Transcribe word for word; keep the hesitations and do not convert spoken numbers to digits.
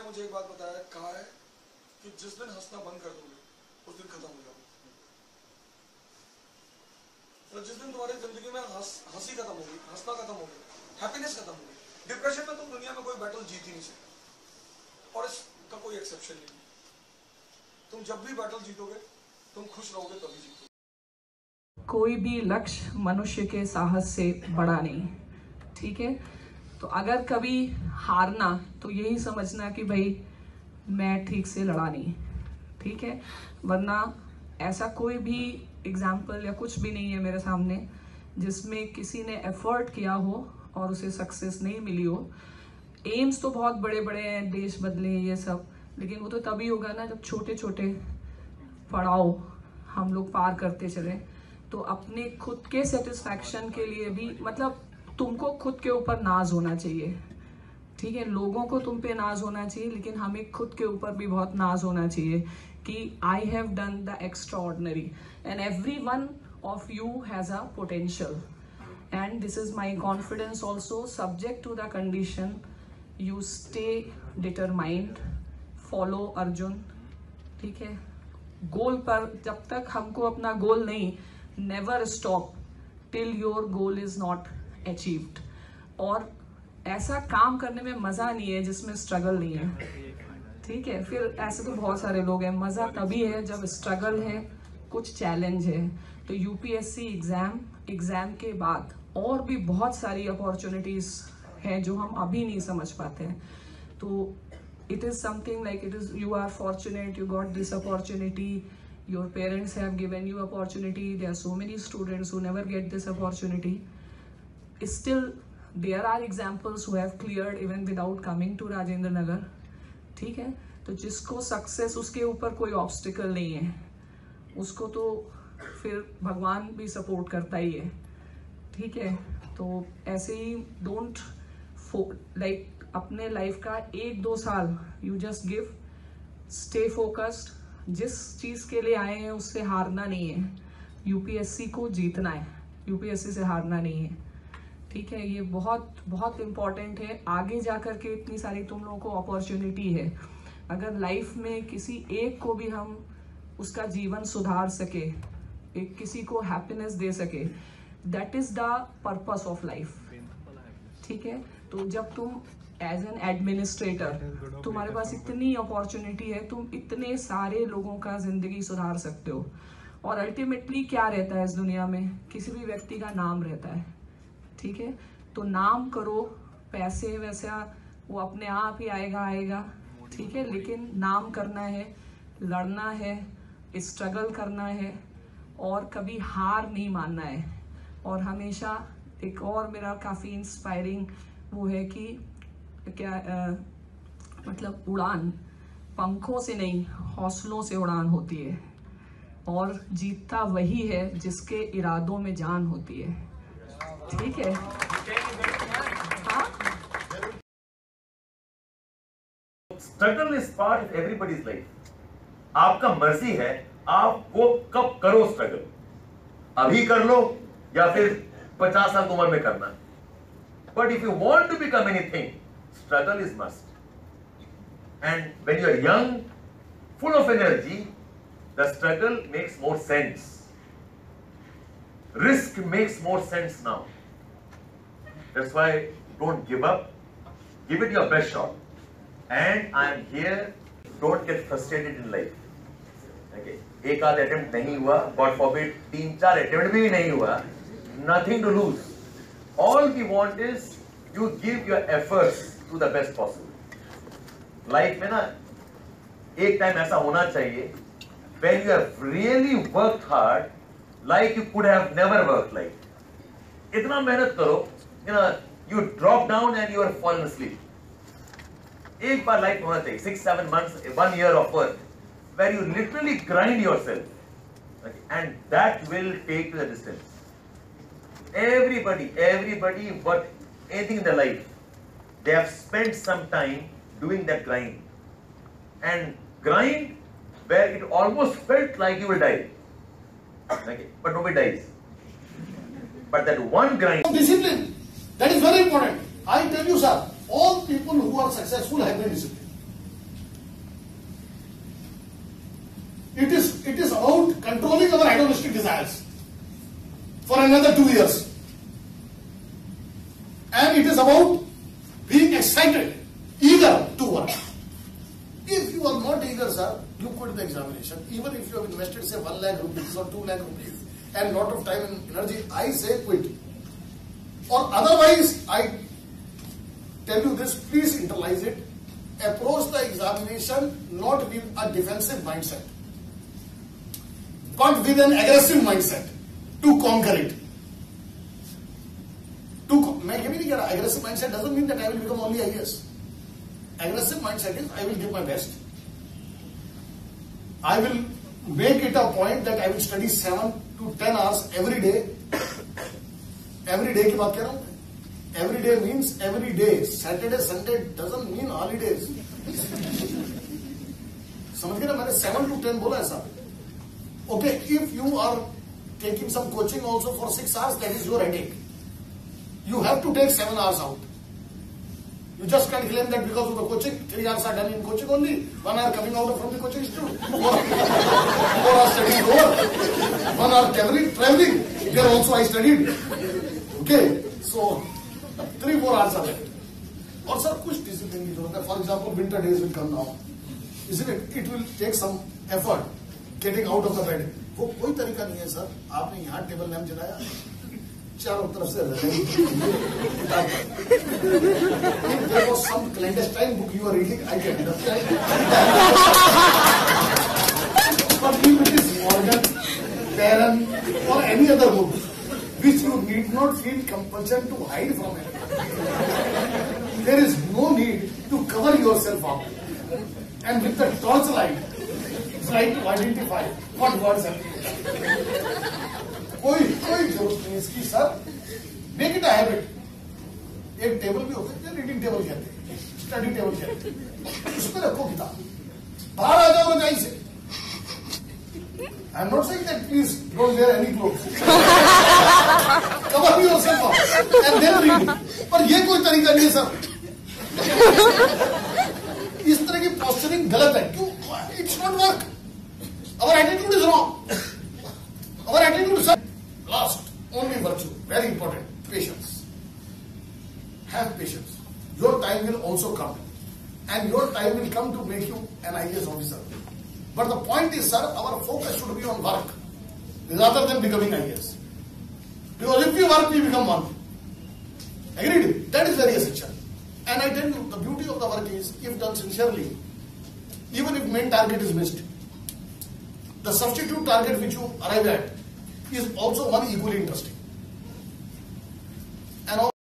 मुझे एक बात बताया, कहा है कि जिस दिन हंसना बंद कर दोगे उस दिन खत्म हो जाओगे। तो जिस दिन तुम्हारी जिंदगी में हंस हंसी खत्म होगी, हंसना खत्म हो गया, हैप्पीनेस खत्म हो गई, डिप्रेशन में तुम दुनिया में कोई बैटल जीत ही नहीं सकते और इसका कोई एक्सेप्शन नहीं। तुम जब भी बैटल जीतोगे तुम खुश रहोगे तभी जीतोगे। कोई भी लक्ष्य मनुष्य के साहस से बड़ा नहीं, ठीक है। तो अगर कभी हारना तो यही समझना कि भाई मैं ठीक से लड़ा नहीं, ठीक है। वरना ऐसा कोई भी एग्जाम्पल या कुछ भी नहीं है मेरे सामने जिसमें किसी ने एफर्ट किया हो और उसे सक्सेस नहीं मिली हो। एम्स तो बहुत बड़े बड़े हैं, देश बदले ये सब, लेकिन वो तो तभी होगा ना जब छोटे छोटे पड़ाव हम लोग पार करते चले। तो अपने खुद के सेटिस्फैक्शन के लिए भी, मतलब तुमको खुद के ऊपर नाज होना चाहिए, ठीक है। लोगों को तुम पे नाज होना चाहिए, लेकिन हमें खुद के ऊपर भी बहुत नाज होना चाहिए कि I have done the extraordinary and every one of you has a potential and this is my confidence also, subject to the condition you stay determined, follow Arjun, ठीक है। गोल पर जब तक हमको अपना गोल नहीं, never stop till your goal is not achieved. और ऐसा काम करने में मजा नहीं है जिसमें स्ट्रगल नहीं है, ठीक है। फिर ऐसे तो बहुत सारे लोग हैं, मजा तभी है जब स्ट्रगल है, कुछ चैलेंज है। तो यूपीएससी एग्जाम एग्जाम के बाद और भी बहुत सारी अपॉर्चुनिटीज हैं जो हम अभी नहीं समझ पाते हैं। तो it is something like it is, you are fortunate, you got this opportunity, your parents have given you opportunity, there are so many students who never get this opportunity. Still there are examples who have cleared even without coming to Rajendra Nagar, ठीक है। तो जिसको success, उसके ऊपर कोई obstacle नहीं है, उसको तो फिर भगवान भी सपोर्ट करता ही है, ठीक है। तो ऐसे ही डोंट लाइक अपने लाइफ का एक दो साल you just give, stay focused, जिस चीज के लिए आए हैं उससे हारना नहीं है। यूपीएससी को जीतना है, यूपीएससी से हारना नहीं है, ठीक है। ये बहुत बहुत इम्पॉर्टेंट है। आगे जाकर के इतनी सारी तुम लोगों को अपॉर्चुनिटी है, अगर लाइफ में किसी एक को भी हम उसका जीवन सुधार सके, एक किसी को हैप्पीनेस दे सके, that is the purpose of life, ठीक है। तो जब तुम एज एन एडमिनिस्ट्रेटर, तुम्हारे पास इतनी अपॉर्चुनिटी है, तुम इतने सारे लोगों का जिंदगी सुधार सकते हो। और अल्टीमेटली क्या रहता है इस दुनिया में, किसी भी व्यक्ति का नाम रहता है, ठीक है। तो नाम करो, पैसे वैसा वो अपने आप ही आएगा आएगा, ठीक है। लेकिन नाम करना है, लड़ना है, स्ट्रगल करना है और कभी हार नहीं मानना है। और हमेशा एक और मेरा काफ़ी इंस्पायरिंग वो है कि क्या आ, मतलब उड़ान पंखों से नहीं, हौसलों से उड़ान होती है और जीतता वही है जिसके इरादों में जान होती है, ठीक है। हाँ, struggle is part of everybody's life. आपका मर्जी है आप वो कब करो स्ट्रगल, अभी कर लो या फिर पचास साल की उम्र में करना। But if you want to become anything, struggle is must. And when you are young, full of energy, the struggle makes more sense. Risk makes more sense now. That's why don't give up. Give it your best shot. And I am here. Don't get frustrated in life. Okay. एक आध attempt नहीं हुआ, God forbid, तीन चार attempt भी नहीं हुआ, nothing to lose. All we want is you give your efforts to the best possible. Life में ना एक टाइम ऐसा होना चाहिए when you have really worked hard like you could have never worked like. इतना मेहनत करो, you know, you drop down and you are fallen asleep. एक बार लाइफ होना चाहिए, six seven months, one year of work where you literally grind yourself, okay, and that will take you the distance. Everybody, everybody, what anything in their life, they have spent some time doing that grind. And grind where it almost felt like you will die. Okay, but nobody dies. But that one grind. his I E L T S for another two years. And it is about being excited, eager to work. If you are not eager, sir, you quit the examination. Even if you have invested, say, one lakh rupees or two lakh rupees and lot of time and energy, I say quit. Or otherwise, I tell you this, please internalize it. Approach the examination not with a defensive mindset, but with an aggressive mindset to conquer it. To, मैं ये भी नहीं कह रहा, aggressive mindset doesn't mean that I will become only I A S. Aggressive mindset is I will give my best. I will make it a point that I will study seven to ten hours every day. Every day की बात कह रहा हूँ. Every day means every day. Saturday, Sunday doesn't mean holidays. समझ गए ना, मैंने seven to ten बोला ऐसा. Okay, if you are taking some coaching also for six hours, that is your headache. You have to take seven hours out. You just can't claim that because of the coaching, three hours are done in coaching only, one hour coming out from the coaching institute, four, four hours studying over, one hour traveling, traveling. There also I studied. Okay, so three, four hours are left. और sir कुछ discipline की जरूरत है. For example winter days will come now, isn't it? It will take some effort getting out of the bed. वो कोई तरीका नहीं है सर. आपने यहाँ टेबल लैम्प जलाया, चारों तरफ से if there was some clandestine book you are reading, I can understand. But if it is Morgan, Barron, or any other book, which you need not feel compulsion to hide from it, there is no need to cover yourself up. And with the torchlight, try to identify what words are. कोई कोई जरूरत नहीं इसकी sir. Make it a habit. एक table भी होता है, reading table कहते हैं, स्टडी टेबल कहते हैं, उस पर रखो किताब, बाहर आ जाओ रजाई से. I am not saying that please don't wear any clothes, cover yourself up and then read. पर ये कोई तरीका नहीं है सर. इस तरह की पोस्चरिंग गलत है. क्यों? It's not work. Our attitude is wrong. Our attitude is last, only virtue, very important, patience. Have patience. Your time will also come. And your time will come to make you an I A S officer. But the point is, sir, our focus should be on work, rather than becoming I A S. Because if we work, we become one. Agreed? That is very essential. And I tell you, the beauty of the work is, if done sincerely, even if main target is missed, the substitute target which you arrive at is also one equally interesting. And